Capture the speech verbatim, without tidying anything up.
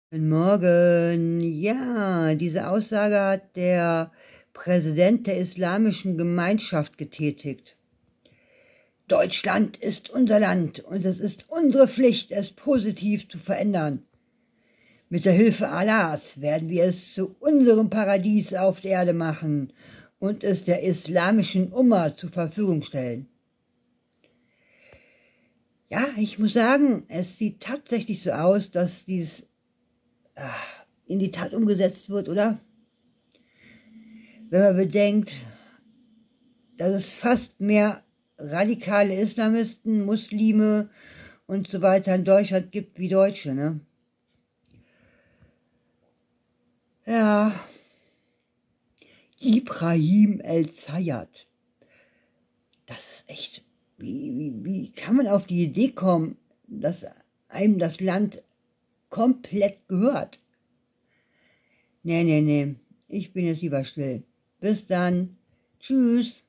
Guten Morgen. Ja, diese Aussage hat der Präsident der Islamischen Gemeinschaft getätigt. Deutschland ist unser Land und es ist unsere Pflicht, es positiv zu verändern. Mit der Hilfe Allahs werden wir es zu unserem Paradies auf der Erde machen und es der islamischen Umma zur Verfügung stellen. Ja, ich muss sagen, es sieht tatsächlich so aus, dass dies in die Tat umgesetzt wird, oder? Wenn man bedenkt, dass es fast mehr radikale Islamisten, Muslime und so weiter in Deutschland gibt wie Deutsche, ne? Ja, Ibrahim El-Zayat, das ist echt, wie, wie, wie kann man auf die Idee kommen, dass einem das Land komplett gehört? Nee, nee, nee, ich bin jetzt lieber still. Bis dann. Tschüss.